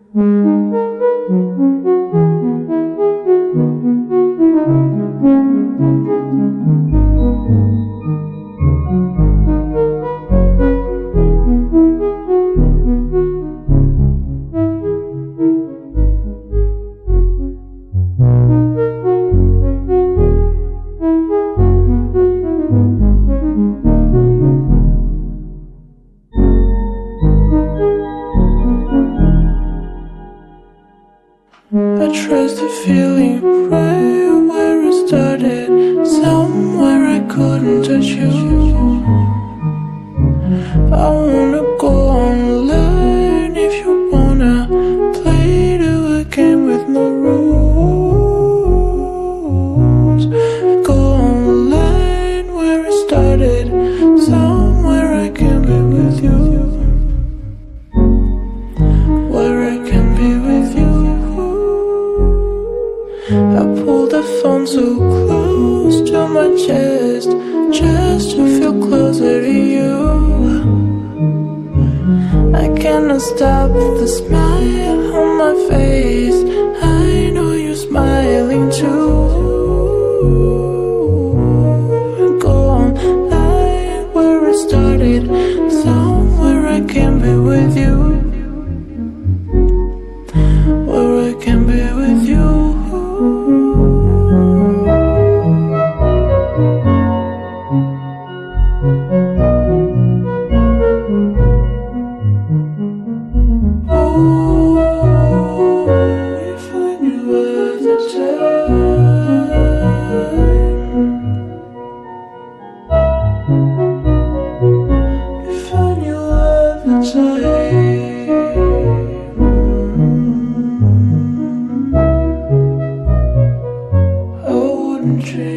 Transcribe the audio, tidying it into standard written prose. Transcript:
I traced the feeling right where it started, somewhere I couldn't touch you. I wanna go online if you wanna play to a game with no rules. Go online where it started, somewhere I can be with you. Where I can be with you. I pulled the phone so close to my chest, just to feel closer to you. I cannot stop the smile on my face, I know you're smiling too. Go online where it started, somewhere I can be with you. Where I can be with you. Tree.